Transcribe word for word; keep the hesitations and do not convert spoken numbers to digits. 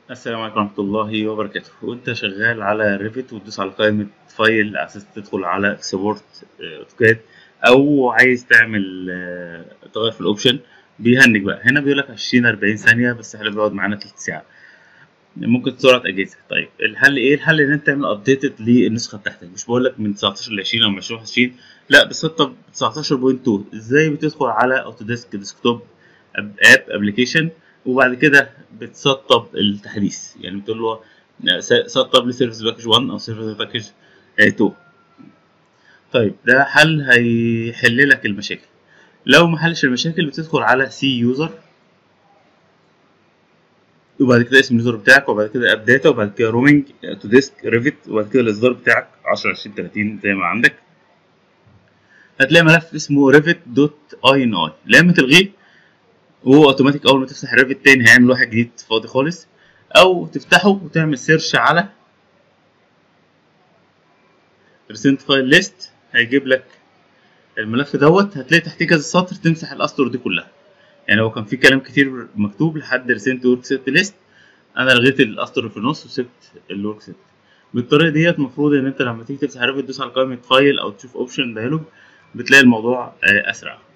السلام عليكم ورحمة الله وبركاته. وانت شغال على ريفت وتدوس على قائمة فايل على اساس تدخل على اكسبورت اوتوكاد، او عايز تعمل آه، تغير في الاوبشن. بيهنج بقى هنا بيقول لك عشرين أربعين ثانية، بس احنا بيقعد معانا تلت ساعة. ممكن سرعة أجهزة. طيب الحل ايه؟ الحل ان انت تعمل ابديتد للنسخة بتاعتك. مش بقول لك من تسعتاشر ل عشرين او من عشرين ل واحد وعشرين، لا، بسطب تسعتاشر نقطة اتنين. ازاي؟ بتدخل على اوتوديسك ديسكتوب اب ابلكيشن، وبعد كده بتسطب التحديث. يعني بتقول له س- سطب لي سيرفيس باكج واحد او سيرفيس باكج اتنين. طيب ده حل هيحل لك المشاكل. لو ما حلش المشاكل بتدخل على سي يوزر، وبعد كده اسم اليوزر بتاعك، وبعد كده اب داتا، وبعد كده رومينج تو ديسك ريفت، وبعد كده الاصدار بتاعك عشرة عشرين تلاتين زي ما عندك. هتلاقي ملف اسمه ريفت دوت اي ان اي. لما تلغيه وهو اوتوماتيك، اول ما تفتح الريفت تاني هيعمل واحد جديد فاضي خالص، او تفتحه وتعمل سيرش على ريسنت فايل ليست، هيجيب لك الملف دوت. هتلاقي تحتيه كذا سطر تمسح الاسطر دي كلها. يعني هو كان في كلام كتير مكتوب لحد ريسنت ورك سيت ليست، انا لغيت الاسطر اللي في النص وسبت الورك سيت. بالطريقه ديت المفروض ان انت لما تيجي تفتح ريفت تدوس على قائمه فايل او تشوف اوبشن دايلوج، بتلاقي الموضوع آه، اسرع.